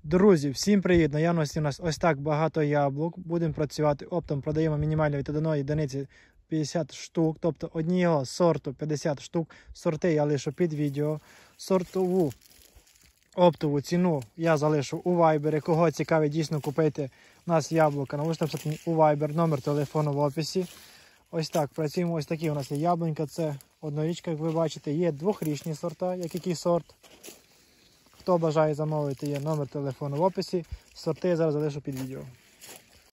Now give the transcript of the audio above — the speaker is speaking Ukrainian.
Друзі, всім привіт! Наявності у нас ось так багато яблук. Будемо працювати оптом, продаємо мінімально від 1 одиниці 50 штук, тобто однієї сорту 50 штук. Сорти я лишу під відео. Сортову оптову ціну я залишу у Viber. Кого цікавить дійсно купити у нас яблука, можете написати у Viber, номер телефону в описі. Ось так працюємо. Ось такі у нас є яблунька, це однорічка, як ви бачите. Є двохрічні сорта, як який сорт. Хто бажає замовити, є номер телефону в описі. Сорти я зараз залишу під відео.